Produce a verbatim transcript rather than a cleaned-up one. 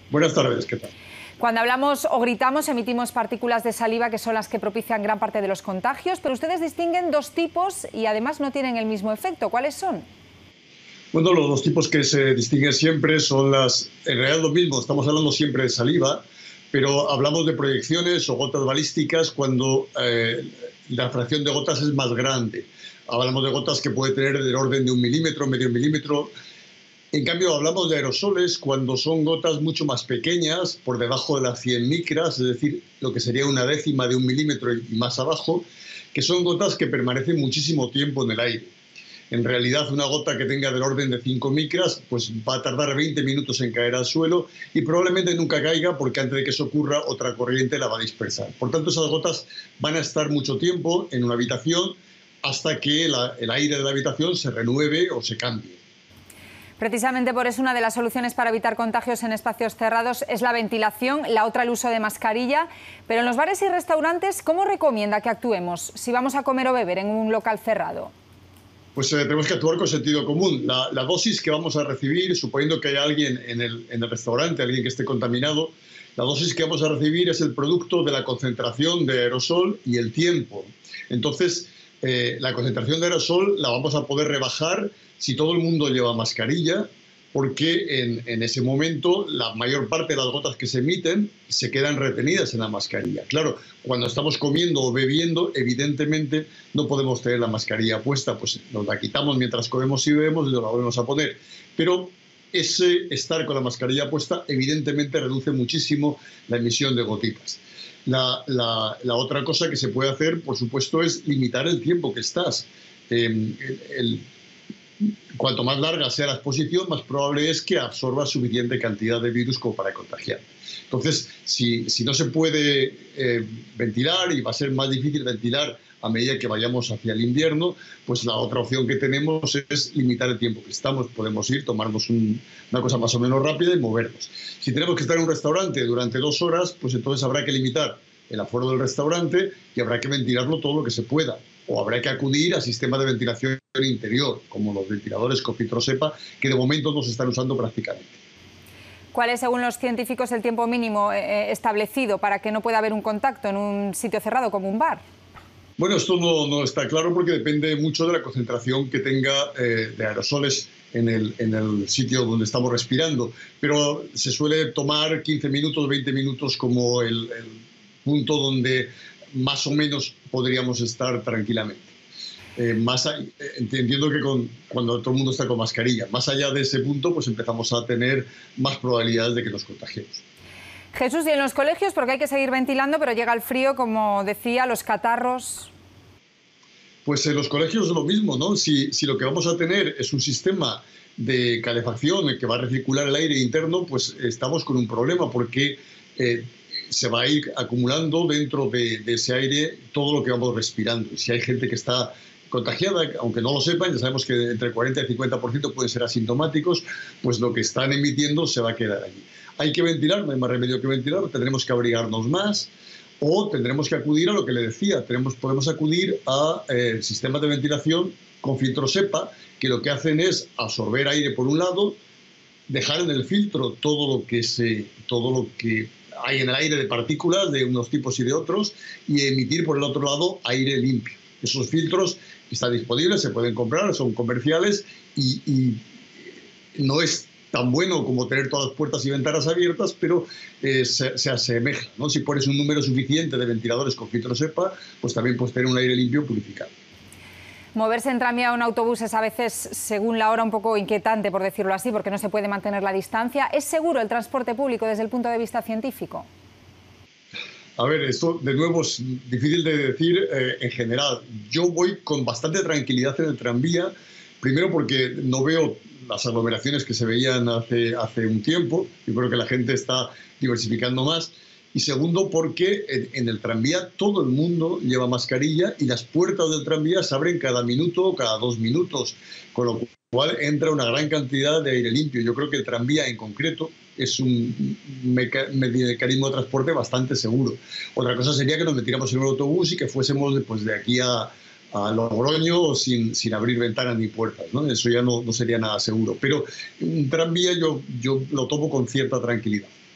Buenas tardes, ¿qué tal? Cuando hablamos o gritamos, emitimos partículas de saliva que son las que propician gran parte de los contagios, pero ustedes distinguen dos tipos y además no tienen el mismo efecto. ¿Cuáles son? Bueno, los dos tipos que se distinguen siempre son las... En realidad lo mismo, estamos hablando siempre de saliva, pero hablamos de proyecciones o gotas balísticas cuando eh, la fracción de gotas es más grande. Hablamos de gotas que puede tener del orden de un milímetro, medio milímetro. En cambio, hablamos de aerosoles cuando son gotas mucho más pequeñas, por debajo de las cien micras, es decir, lo que sería una décima de un milímetro y más abajo, que son gotas que permanecen muchísimo tiempo en el aire. En realidad, una gota que tenga del orden de cinco micras, pues va a tardar veinte minutos en caer al suelo y probablemente nunca caiga porque antes de que eso ocurra, otra corriente la va a dispersar. Por tanto, esas gotas van a estar mucho tiempo en una habitación hasta que la, el aire de la habitación se renueve o se cambie. Precisamente por eso una de las soluciones para evitar contagios en espacios cerrados es la ventilación, la otra el uso de mascarilla. Pero en los bares y restaurantes, ¿cómo recomienda que actuemos si vamos a comer o beber en un local cerrado? Pues eh, tenemos que actuar con sentido común. La, la dosis que vamos a recibir, suponiendo que haya alguien en el, en el restaurante, alguien que esté contaminado, la dosis que vamos a recibir es el producto de la concentración de aerosol y el tiempo. Entonces, eh, la concentración de aerosol la vamos a poder rebajar si todo el mundo lleva mascarilla, porque en, en ese momento la mayor parte de las gotas que se emiten se quedan retenidas en la mascarilla. Claro, cuando estamos comiendo o bebiendo, evidentemente no podemos tener la mascarilla puesta, pues nos la quitamos mientras comemos y bebemos y nos la volvemos a poner. Pero ese estar con la mascarilla puesta evidentemente reduce muchísimo la emisión de gotitas. La, la, la otra cosa que se puede hacer, por supuesto, es limitar el tiempo que estás. Eh, el, el, Cuanto más larga sea la exposición, más probable es que absorba suficiente cantidad de virus como para contagiar. Entonces, si, si no se puede eh, ventilar, y va a ser más difícil ventilar a medida que vayamos hacia el invierno, pues la otra opción que tenemos es limitar el tiempo que estamos. Podemos ir, tomarnos un, una cosa más o menos rápida y movernos. Si tenemos que estar en un restaurante durante dos horas, pues entonces habrá que limitar el aforo del restaurante y habrá que ventilarlo todo lo que se pueda. O habrá que acudir a sistemas de ventilación interior, como los ventiladores Cofitrosepa, que de momento no se están usando prácticamente. ¿Cuál es, según los científicos, el tiempo mínimo eh, establecido para que no pueda haber un contacto en un sitio cerrado como un bar? Bueno, esto no, no está claro porque depende mucho de la concentración que tenga eh, de aerosoles en el, en el sitio donde estamos respirando. Pero se suele tomar quince minutos, veinte minutos como el, el punto donde más o menos podríamos estar tranquilamente. Eh, más a, entiendo que con, cuando todo el mundo está con mascarilla, más allá de ese punto, pues empezamos a tener más probabilidades de que nos contagiemos. Jesús, y en los colegios, porque hay que seguir ventilando, pero llega el frío, como decía, los catarros. Pues en los colegios es lo mismo, ¿no? Si, si lo que vamos a tener es un sistema de calefacción que va a recircular el aire interno, pues estamos con un problema, porque eh, se va a ir acumulando dentro de, de ese aire todo lo que vamos respirando. Y si hay gente que está contagiada, aunque no lo sepan, ya sabemos que entre el cuarenta y el cincuenta por ciento pueden ser asintomáticos, pues lo que están emitiendo se va a quedar allí. Hay que ventilar, no hay más remedio que ventilar, tendremos que abrigarnos más o tendremos que acudir a lo que le decía, tenemos, podemos acudir a eh, sistemas de ventilación con Filtrosepa, que lo que hacen es absorber aire por un lado, dejar en el filtro todo lo que, se, todo lo que hay en el aire de partículas de unos tipos y de otros y emitir por el otro lado aire limpio. Esos filtros están disponibles, se pueden comprar, son comerciales y, y no es tan bueno como tener todas las puertas y ventanas abiertas, pero eh, se, se asemeja, ¿no? Si pones un número suficiente de ventiladores con Filtrosepa, pues también puedes tener un aire limpio purificado. Moverse en tranvía o en autobús es a veces, según la hora, un poco inquietante, por decirlo así, porque no se puede mantener la distancia. ¿Es seguro el transporte público desde el punto de vista científico? A ver, esto de nuevo es difícil de decir eh, en general. Yo voy con bastante tranquilidad en el tranvía, primero porque no veo las aglomeraciones que se veían hace, hace un tiempo. Yo creo que la gente está diversificando más. Y segundo, porque en, en el tranvía todo el mundo lleva mascarilla y las puertas del tranvía se abren cada minuto o cada dos minutos, con lo cual entra una gran cantidad de aire limpio. Yo creo que el tranvía en concreto es un meca mecanismo de transporte bastante seguro. Otra cosa sería que nos metiéramos en un autobús y que fuésemos pues, de aquí a, a Logroño sin, sin abrir ventanas ni puertas, ¿no? Eso ya no, no sería nada seguro. Pero un tranvía yo, yo lo tomo con cierta tranquilidad.